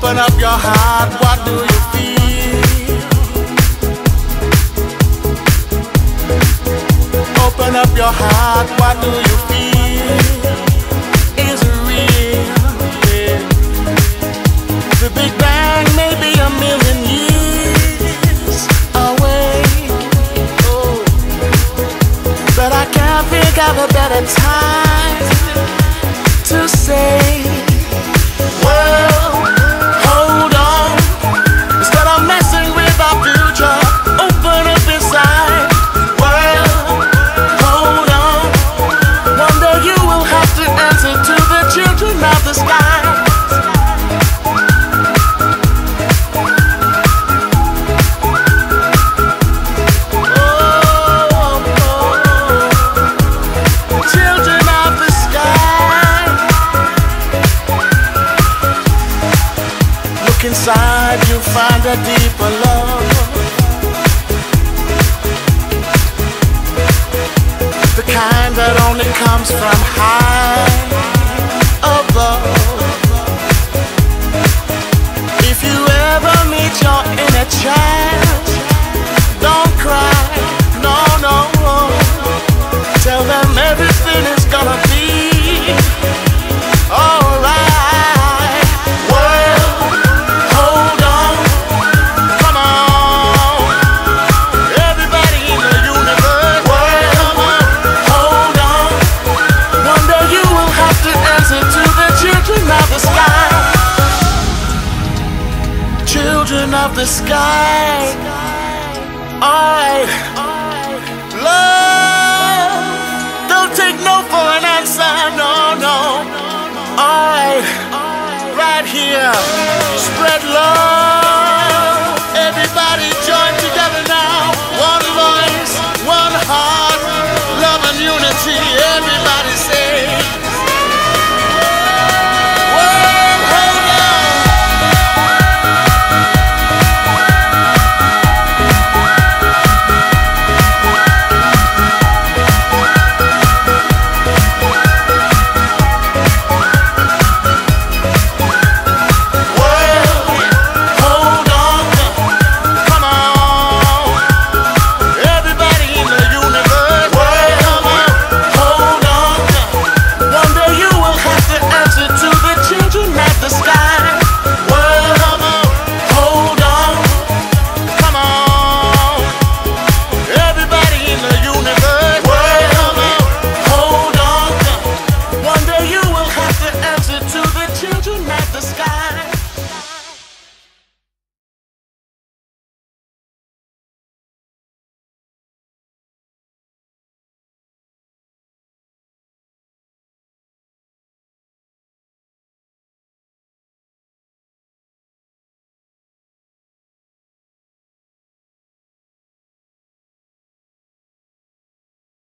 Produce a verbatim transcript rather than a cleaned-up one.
Open up your heart, what do you feel? Open up your heart, what do you feel? Is it real? Yeah. The Big Bang may be a million years away, oh, but I can't think of a better time to say, well, hold on. Instead of messing with our future, open up inside. Well, hold on. One day you will have to answer to the children of the sky. Inside you find a deeper love, the kind that only comes from high above. If you ever meet your inner child, don't cry, no, no. Tell them everything is gonna be alright. Children of the sky, alright. Love, don't take no for an answer, no, no. Alright, right here, spread love.